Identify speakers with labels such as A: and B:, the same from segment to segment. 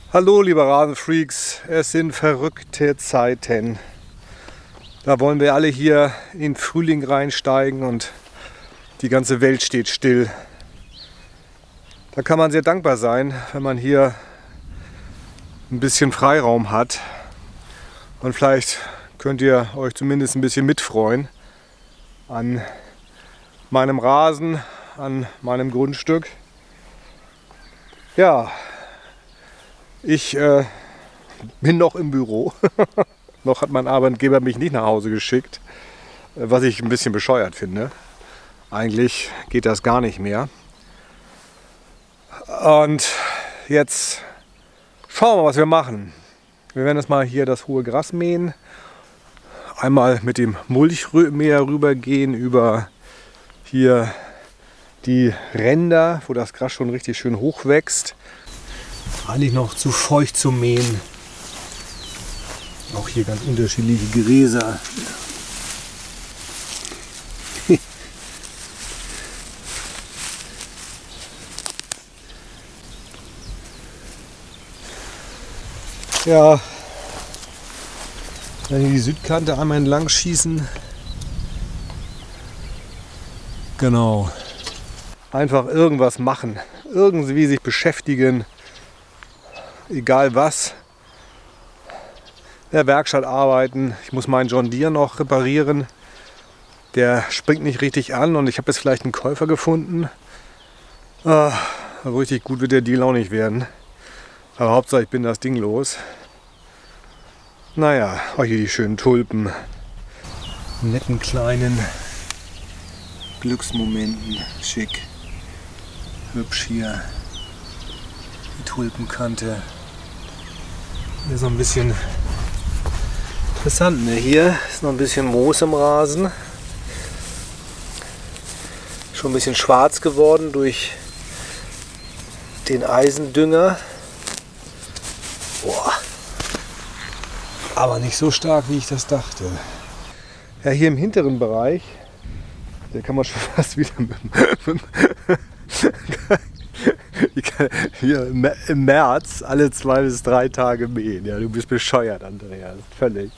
A: Hallo liebe Rasenfreaks, es sind verrückte Zeiten. Da wollen wir alle hier in den Frühling reinsteigen und die ganze Welt steht still. Da kann man sehr dankbar sein, wenn man hier ein bisschen Freiraum hat. Und vielleicht könnt ihr euch zumindest ein bisschen mitfreuen an meinem Rasen, an meinem Grundstück. Ja, ich bin noch im Büro. Noch hat mein Arbeitgeber mich nicht nach Hause geschickt, was ich ein bisschen bescheuert finde. Eigentlich geht das gar nicht mehr. Und jetzt schauen wir mal, was wir machen. Wir werden jetzt mal hier das hohe Gras mähen. Einmal mit dem Mulchmäher rübergehen über hier die Ränder, wo das Gras schon richtig schön hoch wächst. Eigentlich noch zu feucht zu mähen. Auch hier ganz unterschiedliche Gräser. Ja, dann hier die Südkante einmal entlang schießen. Genau. Einfach irgendwas machen. Irgendwie sich beschäftigen. Egal was. In der Werkstatt arbeiten. Ich muss meinen John Deere noch reparieren. Der springt nicht richtig an und ich habe jetzt vielleicht einen Käufer gefunden. Aber richtig gut wird der Deal auch nicht werden. Aber Hauptsache ich bin das Ding los. Naja, auch hier die schönen Tulpen. Netten kleinen Glücksmomenten. Schick. Hübsch hier. Die Tulpenkante. Hier ist noch ein bisschen interessant, ne? Hier ist noch ein bisschen Moos im Rasen. Schon ein bisschen schwarz geworden durch den Eisendünger. Boah. Aber nicht so stark, wie ich das dachte. Ja, hier im hinteren Bereich, da kann man schon fast wieder hier im März alle 2 bis 3 Tage mähen. Ja, du bist bescheuert, Andreas. Völlig.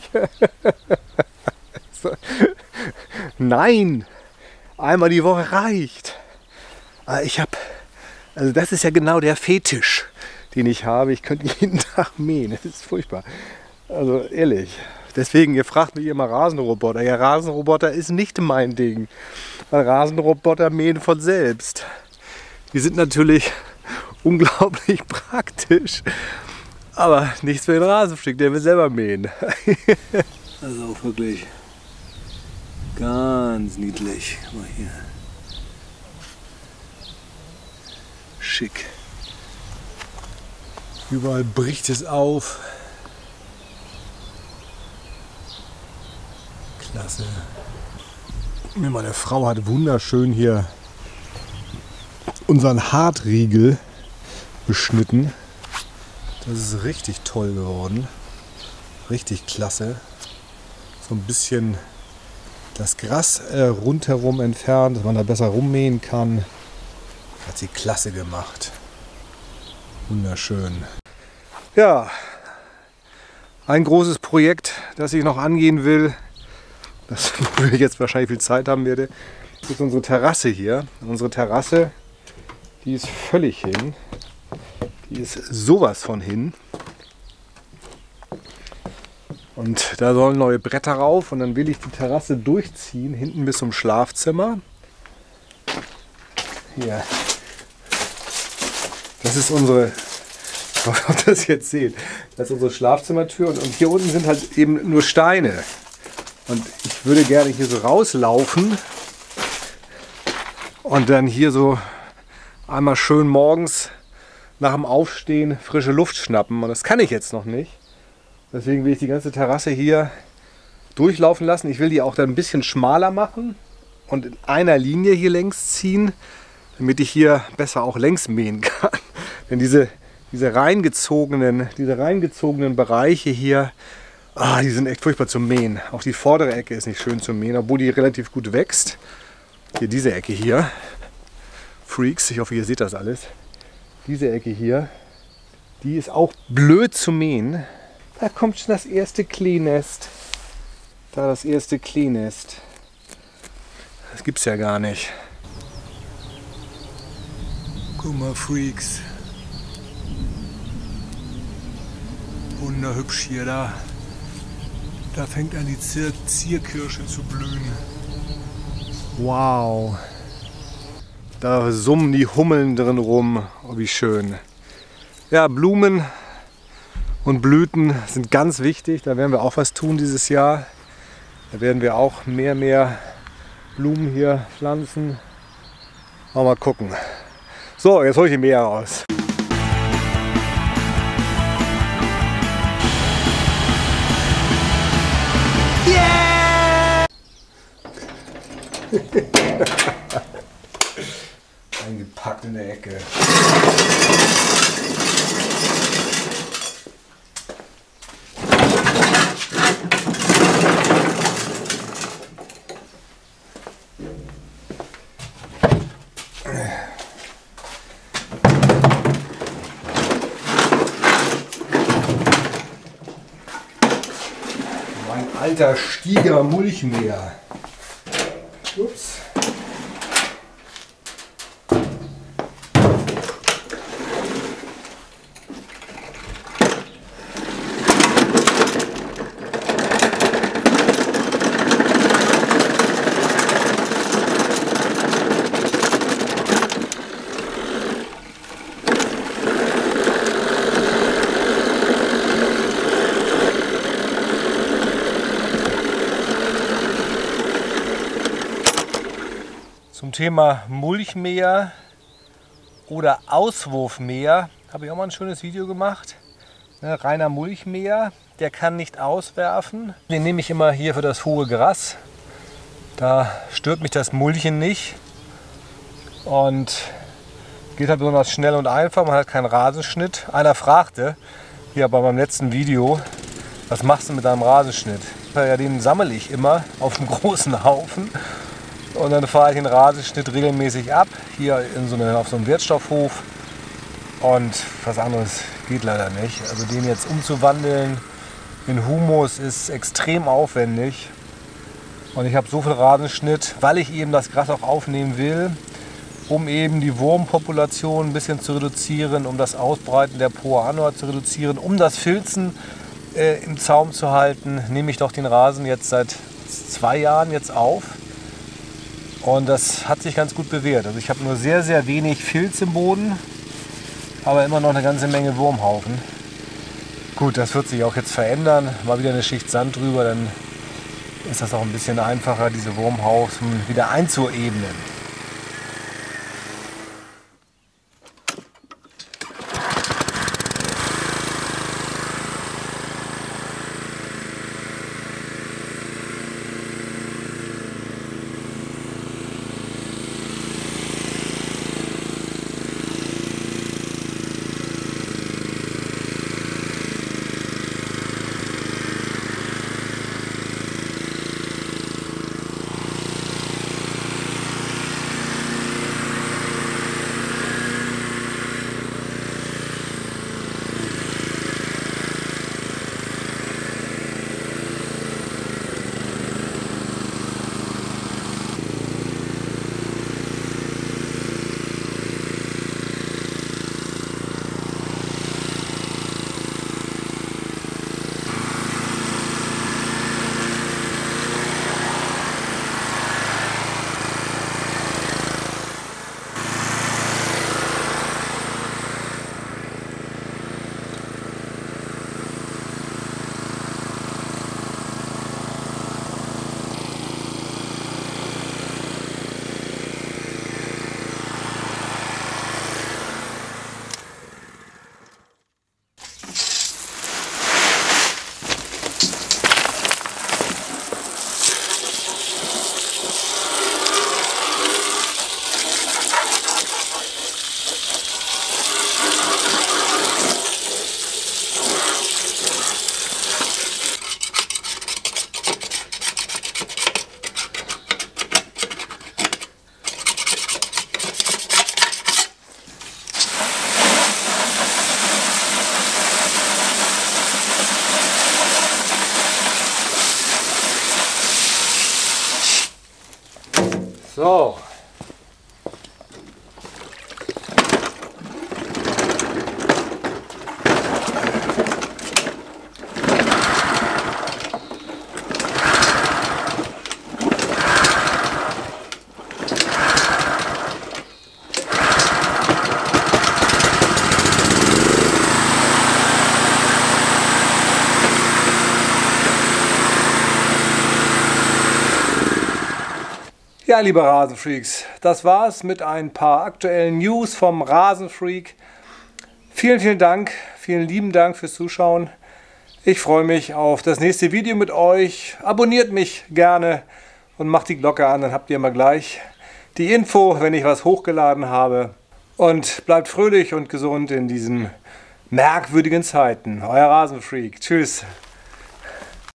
A: Nein! Einmal die Woche reicht. Also das ist ja genau der Fetisch, den ich habe. Ich könnte jeden Tag mähen. Das ist furchtbar. Also ehrlich. Deswegen, ihr fragt mich immer Rasenroboter. Ja, Rasenroboter ist nicht mein Ding. Weil Rasenroboter mähen von selbst. Die sind natürlich unglaublich praktisch. Aber nichts für den Rasenfreak, der will selber mähen. Also auch wirklich ganz niedlich. Guck mal hier. Schick. Überall bricht es auf. Klasse. Meine Frau hat wunderschön hier unseren Hartriegel beschnitten. Das ist richtig toll geworden. Richtig klasse. So ein bisschen das Gras rundherum entfernt, dass man da besser rummähen kann. Hat sie klasse gemacht. Wunderschön. Ja, ein großes Projekt, das ich noch angehen will, das, wo ich jetzt wahrscheinlich viel Zeit haben werde, ist unsere Terrasse hier. Unsere Terrasse, die ist völlig hin. Die ist sowas von hin. Und da sollen neue Bretter rauf und dann will ich die Terrasse durchziehen, hinten bis zum Schlafzimmer. Hier. Das ist unsere, ich hoffe, ob ihr das jetzt seht, das ist unsere Schlafzimmertür und hier unten sind halt eben nur Steine. Und ich würde gerne hier so rauslaufen und dann hier so einmal schön morgens nach dem Aufstehen frische Luft schnappen. Und das kann ich jetzt noch nicht. Deswegen will ich die ganze Terrasse hier durchlaufen lassen. Ich will die auch dann ein bisschen schmaler machen und in einer Linie hier längs ziehen, damit ich hier besser auch längs mähen kann. Denn diese reingezogenen Bereiche hier, die sind echt furchtbar zum Mähen. Auch die vordere Ecke ist nicht schön zum Mähen, obwohl die relativ gut wächst. Hier diese Ecke hier. Freaks, ich hoffe ihr seht das alles. Diese Ecke hier, Die ist auch blöd zu mähen. Da kommt schon das erste Kleennest. Da das erste Kleennest. Das gibt's ja gar nicht. Guck mal, Freaks. Wunderhübsch hier da. Da fängt an die Zierkirsche zu blühen. Wow. Da summen die Hummeln drin rum. Oh, wie schön. Ja, Blumen und Blüten sind ganz wichtig. Da werden wir auch was tun dieses Jahr. Da werden wir auch mehr Blumen hier pflanzen. Mal gucken. So, jetzt hole ich die Mäher raus. Yeah! Eingepackt in der Ecke. Mein alter Stieger Mulchmäher. Ups. Zum Thema Mulchmäher oder Auswurfmäher habe ich auch mal ein schönes Video gemacht. Reiner Mulchmäher, der kann nicht auswerfen. Den nehme ich immer hier für das hohe Gras. Da stört mich das Mulchen nicht und geht halt besonders schnell und einfach. Man hat keinen Rasenschnitt. Einer fragte hier bei meinem letzten Video, was machst du mit deinem Rasenschnitt? Ja, den sammle ich immer auf einem großen Haufen. Und dann fahre ich den Rasenschnitt regelmäßig ab, hier auf so einem Wirtstoffhof. Und was anderes geht leider nicht. Also den jetzt umzuwandeln in Humus ist extrem aufwendig. Und ich habe so viel Rasenschnitt, weil ich eben das Gras auch aufnehmen will, um eben die Wurmpopulation ein bisschen zu reduzieren, um das Ausbreiten der Poa annua zu reduzieren, um das Filzen im Zaum zu halten, nehme ich doch den Rasen jetzt seit 2 Jahren jetzt auf. Und das hat sich ganz gut bewährt. Also ich habe nur sehr wenig Filz im Boden, aber immer noch eine ganze Menge Wurmhaufen. Gut, das wird sich auch jetzt verändern. Mal wieder eine Schicht Sand drüber, dann ist das auch ein bisschen einfacher, diese Wurmhaufen wieder einzuebnen. So. Ja, liebe Rasenfreaks, das war's mit ein paar aktuellen News vom Rasenfreak. Vielen, vielen Dank, vielen lieben Dank fürs Zuschauen. Ich freue mich auf das nächste Video mit euch. Abonniert mich gerne und macht die Glocke an, dann habt ihr immer gleich die Info, wenn ich was hochgeladen habe. Und bleibt fröhlich und gesund in diesen merkwürdigen Zeiten. Euer Rasenfreak. Tschüss.